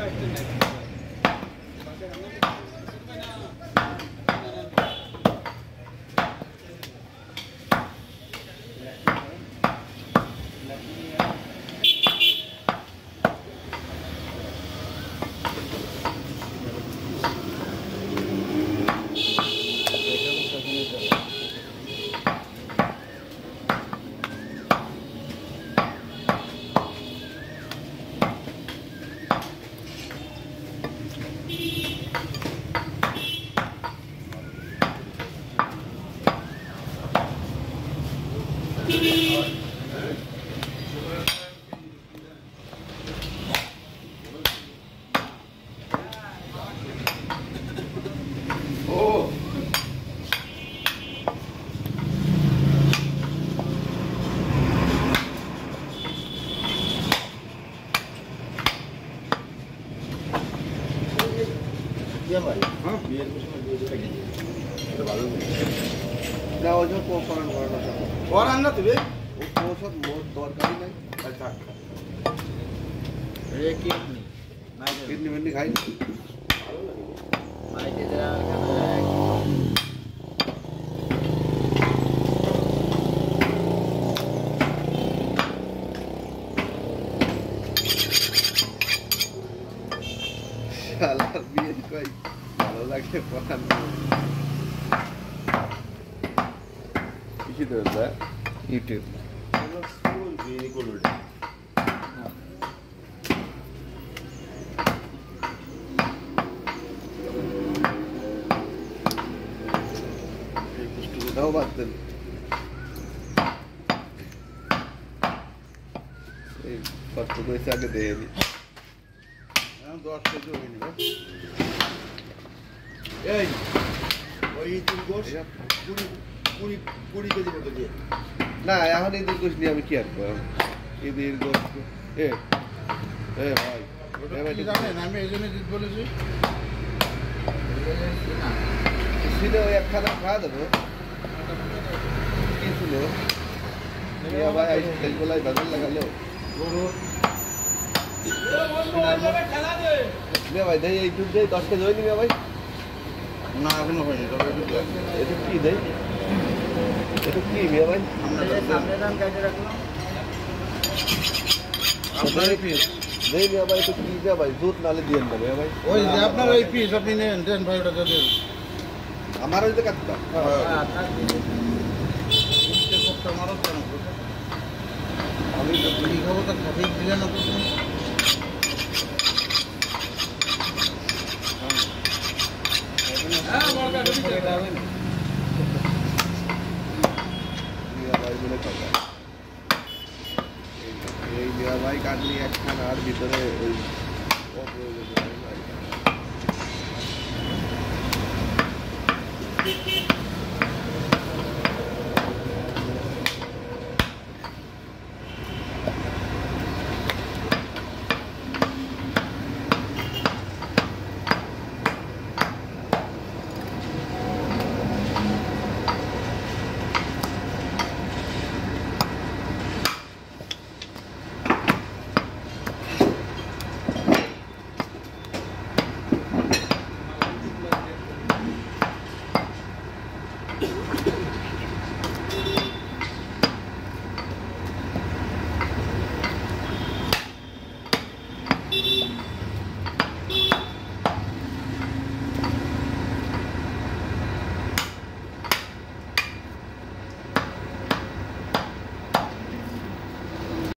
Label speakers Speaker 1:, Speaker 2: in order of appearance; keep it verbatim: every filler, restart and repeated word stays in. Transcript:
Speaker 1: YouTube. How about them? First to go inside the day. I'm got to do it. Hey, what you think goes? Puri, puri, puri ke diye botol. না এখন এদের গোশ নিয়ে আমি কি আর করব এদের গোশ এ এ ভাই এ ভাই জানেন আমি এজন্য জিত বলেছি ছিল একখানা খাওয়া দেবো কি ছিল মিয়া ভাই আইসক্রিম গোলাই বাজার লাগালো গরু মিয়া ভাই দেই এই দুধ দেই দশ কেজি হয়নি মিয়া ভাই না এখনো হয়নি তবে এটা কি দেই এটা কি মিয়া ভাই সামনে দাম কাটে রাখলাম আপনার এই পিস নেই মিয়া ভাই তো কি মিয়া ভাই দুধ নালে দিয়েন না মিয়া ভাই ওই যে আপনার ওই পিস আপনি নেন দেন ভাই ওটা দেন আমার ওই যে কাটটা হ্যাঁ আপনার দিতে কত মারো কেন আমি তো কি খাবো তো খাবেই দিলেন না তো হ্যাঁ বড় কাটে দিতে হবে এই মিয়া ভাই কাটলি একখানার ভিতরে ওই অপ্রয়োজনীয়